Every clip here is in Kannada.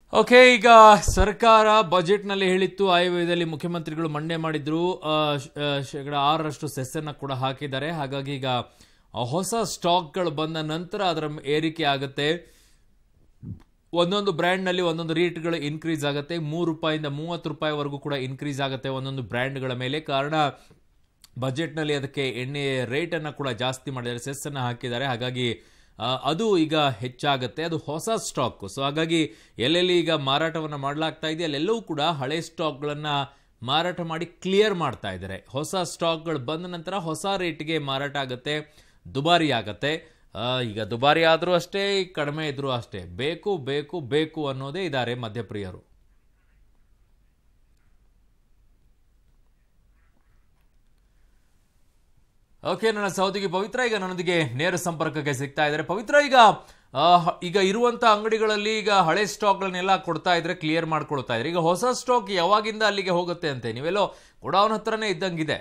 ಓಕೆ, ಈಗ ಸರ್ಕಾರ ಬಜೆಟ್ನಲ್ಲಿ ಹೇಳಿತ್ತು, ಆಯವ್ಯಯದಲ್ಲಿ ಮುಖ್ಯಮಂತ್ರಿಗಳು ಮಂಡನೆ ಮಾಡಿದ್ರು, %6 ಸೆಸ್ಸನ್ನು ಕೂಡ ಹಾಕಿದ್ದಾರೆ. ಹಾಗಾಗಿ ಈಗ ಹೊಸ ಸ್ಟಾಕ್ಗಳು ಬಂದ ನಂತರ ಅದರ ಏರಿಕೆ ಆಗುತ್ತೆ. ಒಂದೊಂದು ಬ್ರ್ಯಾಂಡ್ನಲ್ಲಿ ಒಂದೊಂದು ರೇಟ್ಗಳು ಇನ್ಕ್ರೀಸ್ ಆಗುತ್ತೆ. ₹3 ₹30ವರೆಗೂ ಕೂಡ ಇನ್ಕ್ರೀಸ್ ಆಗುತ್ತೆ ಒಂದೊಂದು ಬ್ರ್ಯಾಂಡ್ಗಳ ಮೇಲೆ. ಕಾರಣ ಬಜೆಟ್ನಲ್ಲಿ ಅದಕ್ಕೆ ಎಣ್ಣೆ ರೇಟನ್ನು ಕೂಡ ಜಾಸ್ತಿ ಮಾಡಿದ್ದಾರೆ, ಸೆಸ್ಸನ್ನು ಹಾಕಿದ್ದಾರೆ. ಹಾಗಾಗಿ ಅದು ಈಗ ಹೆಚ್ಚಾಗುತ್ತೆ. ಅದು ಹೊಸ ಸ್ಟಾಕ್. ಸೊ ಹಾಗಾಗಿ ಎಲ್ಲೆಲ್ಲಿ ಈಗ ಮಾರಾಟವನ್ನು ಮಾಡಲಾಗ್ತಾ ಇದೆ ಅಲ್ಲೆಲ್ಲವೂ ಕೂಡ ಹಳೆ ಸ್ಟಾಕ್ಗಳನ್ನು ಮಾರಾಟ ಮಾಡಿ ಕ್ಲಿಯರ್ ಮಾಡ್ತಾ ಇದ್ದಾರೆ. ಹೊಸ ಸ್ಟಾಕ್ಗಳು ಬಂದ ನಂತರ ಹೊಸ ರೇಟ್ಗೆ ಮಾರಾಟ ಆಗುತ್ತೆ, ದುಬಾರಿ ಆಗುತ್ತೆ. ಈಗ ದುಬಾರಿ ಆದರೂ ಅಷ್ಟೇ, ಕಡಿಮೆ ಇದ್ರೂ ಅಷ್ಟೇ, ಬೇಕು ಬೇಕು ಬೇಕು ಅನ್ನೋದೇ ಇದ್ದಾರೆ ಮಧ್ಯಪ್ರಿಯರು. ಓಕೆ, ನನ್ನ ಸಹೋದರಿ ಪವಿತ್ರ ಈಗ ನನ್ನೊಂದಿಗೆ ನೇರ ಸಂಪರ್ಕಕ್ಕೆ ಸಿಗ್ತಾ ಇದ್ದಾರೆ. ಪವಿತ್ರ, ಈಗ ಇರುವಂತ ಅಂಗಡಿಗಳಲ್ಲಿ ಈಗ ಹಳೆ ಸ್ಟಾಕ್ಗಳನ್ನೆಲ್ಲ ಕೊಡ್ತಾ ಇದ್ರೆ, ಕ್ಲಿಯರ್ ಮಾಡ್ಕೊಳ್ತಾ ಇದ್ರೆ, ಈಗ ಹೊಸ ಸ್ಟಾಕ್ ಯಾವಾಗಿಂದ ಅಲ್ಲಿಗೆ ಹೋಗುತ್ತೆ ಅಂತೆ? ನೀವೆಲ್ಲೋ ಗೋಡೌನ್ ಹತ್ರನೇ ಇದ್ದಂಗಿದೆ.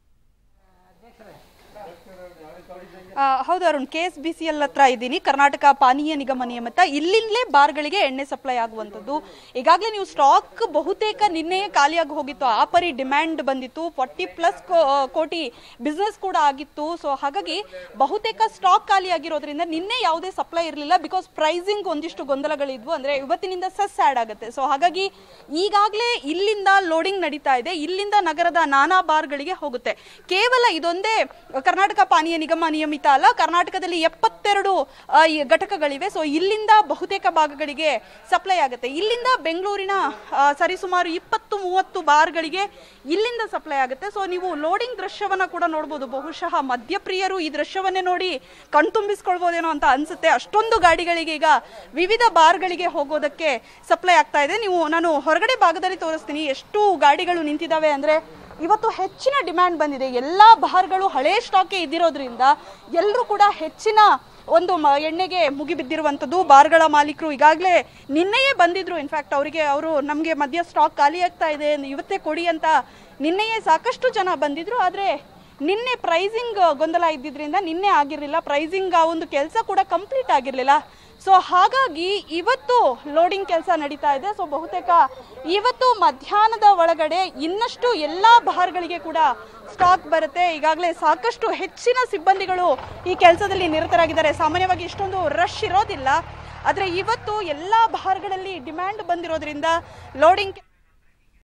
ಹೌದು ಅರುಣ್, KSBCL ಹತ್ರ ಇದ್ದೀನಿ. ಕರ್ನಾಟಕ ಪಾನೀಯ ನಿಗಮ ನಿಯಮಿತ ಇಲ್ಲಿಂದಲೇ ಬಾರ್ಗಳಿಗೆ ಎಣ್ಣೆ ಸಪ್ಲೈ ಆಗುವಂಥದ್ದು. ಈಗಾಗಲೇ ನೀವು ಸ್ಟಾಕ್ ಬಹುತೇಕ ನಿನ್ನೆಯೇ ಖಾಲಿಯಾಗಿ ಹೋಗಿತ್ತು. ಆ ಪರಿ ಡಿಮ್ಯಾಂಡ್ ಬಂದಿತ್ತು. 40+ ಕೋಟಿ ಬಿಸ್ನೆಸ್ ಕೂಡ ಆಗಿತ್ತು. ಸೊ ಹಾಗಾಗಿ ಬಹುತೇಕ ಸ್ಟಾಕ್ ಖಾಲಿ ಆಗಿರೋದ್ರಿಂದ ನಿನ್ನೆ ಯಾವುದೇ ಸಪ್ಲೈ ಇರಲಿಲ್ಲ. ಬಿಕಾಸ್ ಪ್ರೈಸಿಂಗ್ ಒಂದಿಷ್ಟು ಗೊಂದಲಗಳಿದ್ವು. ಅಂದರೆ ಇವತ್ತಿನಿಂದ ಸೆಸ್ ಆ್ಯಡ್ ಆಗುತ್ತೆ. ಸೊ ಹಾಗಾಗಿ ಈಗಾಗಲೇ ಇಲ್ಲಿಂದ ಲೋಡಿಂಗ್ ನಡೀತಾ ಇದೆ. ಇಲ್ಲಿಂದ ನಗರದ ನಾನಾ ಬಾರ್ಗಳಿಗೆ ಹೋಗುತ್ತೆ. ಕೇವಲ ಇದೊಂದೇ ಕರ್ನಾಟಕ ಪಾನೀಯ ನಿಗಮ ನಿಯಮಿತ ಅಲ್ಲ, ಕರ್ನಾಟಕದಲ್ಲಿ 72 ಘಟಕಗಳಿವೆ. ಸೊ ಇಲ್ಲಿಂದ ಬಹುತೇಕ ಭಾಗಗಳಿಗೆ ಸಪ್ಲೈ ಆಗುತ್ತೆ. ಇಲ್ಲಿಂದ ಬೆಂಗಳೂರಿನ ಸರಿಸುಮಾರು 20-30 ಬಾರ್ಗಳಿಗೆ ಇಲ್ಲಿಂದ ಸಪ್ಲೈ ಆಗುತ್ತೆ. ಸೊ ನೀವು ಲೋಡಿಂಗ್ ದೃಶ್ಯವನ್ನ ಕೂಡ ನೋಡಬಹುದು. ಬಹುಶಃ ಮದ್ಯಪ್ರಿಯರು ಈ ದೃಶ್ಯವನ್ನೇ ನೋಡಿ ಕಣ್ತುಂಬಿಸ್ಕೊಳ್ಬಹುದೇನೋ ಅಂತ ಅನ್ಸುತ್ತೆ. ಅಷ್ಟೊಂದು ಗಾಡಿಗಳಿಗೆ ಈಗ ವಿವಿಧ ಬಾರ್ಗಳಿಗೆ ಹೋಗೋದಕ್ಕೆ ಸಪ್ಲೈ ಆಗ್ತಾ ಇದೆ. ನಾನು ಹೊರಗಡೆ ಭಾಗದಲ್ಲಿ ತೋರಿಸ್ತೀನಿ ಎಷ್ಟು ಗಾಡಿಗಳು ನಿಂತಿದ್ದಾವೆ ಅಂದ್ರೆ ಇವತ್ತು ಹೆಚ್ಚಿನ ಡಿಮ್ಯಾಂಡ್ ಬಂದಿದೆ. ಎಲ್ಲ ಬಾರ್ಗಳು ಹಳೆ ಸ್ಟಾಕೆ ಇದ್ದಿರೋದ್ರಿಂದ ಎಲ್ಲರೂ ಕೂಡ ಹೆಚ್ಚಿನ ಒಂದು ಎಣ್ಣೆಗೆ ಮುಗಿಬಿದ್ದಿರುವಂಥದ್ದು. ಬಾರ್ಗಳ ಮಾಲೀಕರು ಈಗಾಗಲೇ ನಿನ್ನೆಯೇ ಬಂದಿದ್ರು. ಇನ್ಫ್ಯಾಕ್ಟ್ ಅವರು ನಮಗೆ ಮಧ್ಯ ಸ್ಟಾಕ್ ಖಾಲಿ ಆಗ್ತಾ ಇದೆ, ಇವತ್ತೇ ಕೊಡಿ ಅಂತ ನಿನ್ನೆಯೇ ಸಾಕಷ್ಟು ಜನ ಬಂದಿದ್ರು. ಆದರೆ ನಿನ್ನೆ ಪ್ರೈಸಿಂಗ್ ಗೊಂದಲ ಇದ್ದಿದ್ರಿಂದ ನಿನ್ನೆ ಆಗಿರಲಿಲ್ಲ. ಪ್ರೈಸಿಂಗ್ ಆ ಒಂದು ಕೆಲಸ ಕೂಡ ಕಂಪ್ಲೀಟ್ ಆಗಿರಲಿಲ್ಲ. ಸೊ ಹಾಗಾಗಿ ಇವತ್ತು ಲೋಡಿಂಗ್ ಕೆಲಸ ನಡೀತಾ ಇದೆ. ಸೊ ಬಹುತೇಕ ಇವತ್ತು ಮಧ್ಯಾಹ್ನದ ಒಳಗಡೆ ಇನ್ನಷ್ಟು ಎಲ್ಲ ಬಾರ್ಗಳಿಗೆ ಕೂಡ ಸ್ಟಾಕ್ ಬರುತ್ತೆ. ಈಗಾಗಲೇ ಸಾಕಷ್ಟು ಹೆಚ್ಚಿನ ಸಿಬ್ಬಂದಿಗಳು ಈ ಕೆಲಸದಲ್ಲಿ ನಿರತರಾಗಿದ್ದಾರೆ. ಸಾಮಾನ್ಯವಾಗಿ ಇಷ್ಟೊಂದು ರಶ್ ಇರೋದಿಲ್ಲ. ಆದರೆ ಇವತ್ತು ಎಲ್ಲ ಬಾರ್ಗಳಲ್ಲಿ ಡಿಮ್ಯಾಂಡ್ ಬಂದಿರೋದ್ರಿಂದ ಲೋಡಿಂಗ್